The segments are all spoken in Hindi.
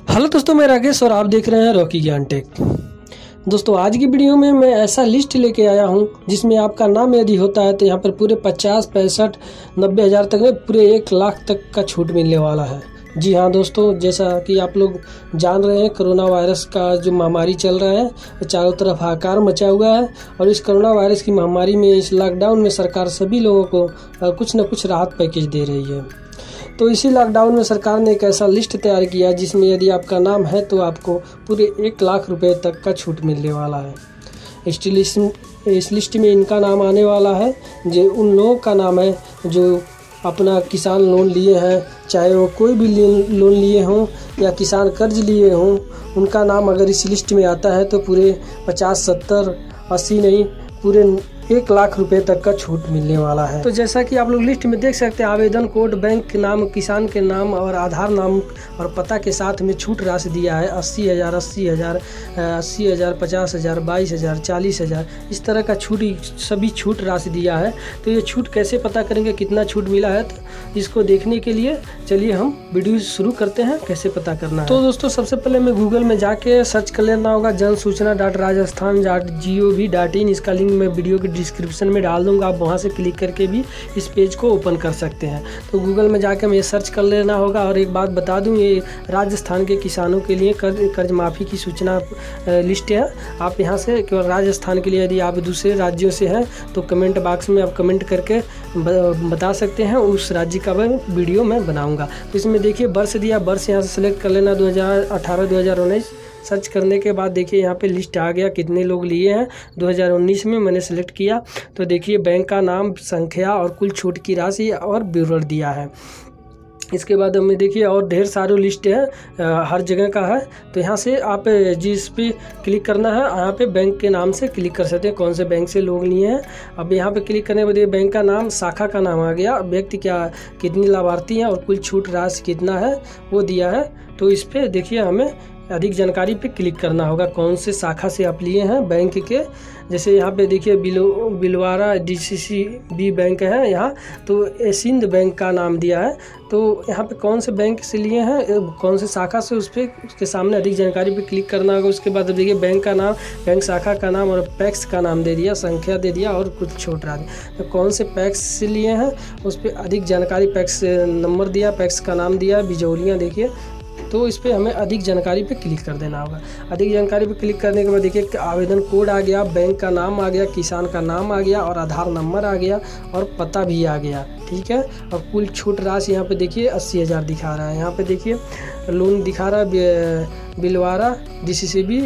हेलो दोस्तों, मैं राकेश और आप देख रहे हैं रॉकी ज्ञान टेक। दोस्तों, आज की वीडियो में मैं ऐसा लिस्ट लेके आया हूं जिसमें आपका नाम यदि होता है तो यहाँ पर पूरे 50, 65, 90 हज़ार तक में पूरे 1 लाख तक का छूट मिलने वाला है। जी हाँ दोस्तों, जैसा कि आप लोग जान रहे हैं, कोरोना वायरस का जो महामारी चल रहा है वो चारों तरफ हाहाकार मचा हुआ है। और इस कोरोना वायरस की महामारी में, इस लॉकडाउन में सरकार सभी लोगों को कुछ न कुछ राहत पैकेज दे रही है। तो इसी लॉकडाउन में सरकार ने एक ऐसा लिस्ट तैयार किया जिसमें यदि आपका नाम है तो आपको पूरे 1 लाख रुपए तक का छूट मिलने वाला है। इस लिस्ट में इनका नाम आने वाला है जो उन लोगों का नाम है जो अपना किसान लोन लिए हैं, चाहे वो कोई भी लोन लिए हों या किसान कर्ज लिए हों, उनका नाम अगर इस लिस्ट में आता है तो पूरे 50, 70, 80 नहीं, पूरे 1 लाख रुपए तक का छूट मिलने वाला है। तो जैसा कि आप लोग लिस्ट में देख सकते हैं, आवेदन कोड, बैंक के नाम, किसान के नाम और आधार नाम और पता के साथ में छूट राशि दिया है 80,000, 80,000, 80,000, 50,000, 22,000, 40,000, इस तरह का सभी छूट राशि दिया है। तो ये छूट कैसे पता करेंगे, कितना छूट मिला है, तो इसको देखने के लिए चलिए हम वीडियो शुरू करते हैं कैसे पता करना है। तो दोस्तों, सबसे पहले मैं गूगल में जाके सर्च कर लेना होगा जनसूचना.rajasthan.gov.in। इसका लिंक मैं वीडियो के डिस्क्रिप्शन में डाल दूंगा, आप वहां से क्लिक करके भी इस पेज को ओपन कर सकते हैं। तो गूगल में जाकर हमें सर्च कर लेना होगा। और एक बात बता दूं, ये राजस्थान के किसानों के लिए कर्ज माफ़ी की सूचना लिस्ट है। आप यहां से केवल राजस्थान के लिए, यदि आप दूसरे राज्यों से हैं तो कमेंट बॉक्स में आप कमेंट करके बता सकते हैं, उस राज्य का वीडियो मैं बनाऊँगा। तो इसमें देखिए वर्ष दिया, वर्ष यहाँ से सेलेक्ट कर लेना 2018, 2019। सर्च करने के बाद देखिए यहाँ पे लिस्ट आ गया, कितने लोग लिए हैं 2019 में मैंने सेलेक्ट किया। तो देखिए बैंक का नाम, संख्या और कुल छूट की राशि और विवरण दिया है। इसके बाद हमें देखिए और ढेर सारे लिस्ट है, हर जगह का है। तो यहाँ से आप जिस पे क्लिक करना है, यहाँ पे बैंक के नाम से क्लिक कर सकते हैं, कौन से बैंक से लोग लिए हैं। अब यहाँ पे क्लिक करने के बाद बैंक का नाम, शाखा का नाम आ गया, व्यक्ति क्या कितनी लाभार्थी हैं और कुल छूट राशि कितना है वो दिया है। तो इस पर देखिए हमें अधिक जानकारी पे क्लिक करना होगा, कौन से शाखा से आप लिए हैं बैंक के। जैसे यहाँ पे देखिए बिलवारा DCCB बैंक है यहाँ, तो सिंध बैंक का नाम दिया है। तो यहाँ पे कौन से बैंक से लिए हैं, कौन से शाखा से, उसके सामने अधिक जानकारी पे क्लिक करना होगा। उसके बाद देखिए बैंक का नाम, बैंक शाखा का नाम और पैक्स का नाम दे दिया, संख्या दे दिया और कुछ छूट रहा है। तो कौन से पैक्स से लिए हैं उस पर अधिक जानकारी, पैक्स नंबर दिया, पैक्स का नाम दिया, बिजौलियाँ देखिए। तो इस पर हमें अधिक जानकारी पे क्लिक कर देना होगा। अधिक जानकारी पे क्लिक करने के बाद देखिए आवेदन कोड आ गया, बैंक का नाम आ गया, किसान का नाम आ गया और आधार नंबर आ गया और पता भी आ गया, ठीक है। और कुल छूट राशि यहाँ पे देखिए 80,000 दिखा रहा है। यहाँ पे देखिए लोन दिखा रहा है बिलवारा DCCB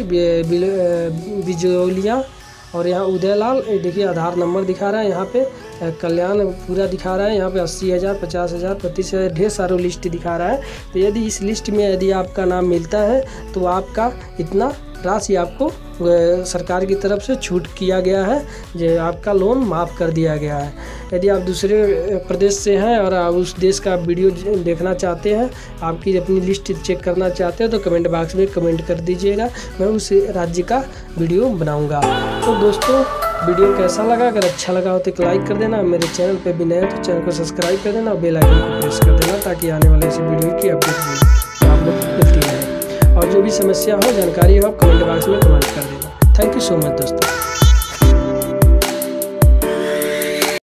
बिजौलिया, और यहाँ उदयलाल देखिए आधार नंबर दिखा रहा है। यहाँ पे कल्याण पूरा दिखा रहा है, यहाँ पे 80,000, 50,000, 35,000, ढेर सारे लिस्ट दिखा रहा है। तो यदि इस लिस्ट में यदि आपका नाम मिलता है तो आपका इतना राशि आपको सरकार की तरफ से छूट किया गया है, जो आपका लोन माफ़ कर दिया गया है। यदि आप दूसरे प्रदेश से हैं और आप उस देश का वीडियो देखना चाहते हैं, आपकी अपनी लिस्ट चेक करना चाहते हैं, तो कमेंट बॉक्स में कमेंट कर दीजिएगा, मैं उस राज्य का वीडियो बनाऊंगा। तो दोस्तों, वीडियो कैसा लगा? अगर अच्छा लगा हो तो एक लाइक कर देना, मेरे चैनल पे भी नए हो तो चैनल को सब्सक्राइब कर देना और बेल आइकन को प्रेस कर देना, ताकि आने वाले इस वीडियो की अपडेट आप लोग को मिलती रहे। और जो भी समस्या हो, जानकारी हो, आप कमेंट बॉक्स में कमेंट कर देना। थैंक यू सो मच दोस्तों।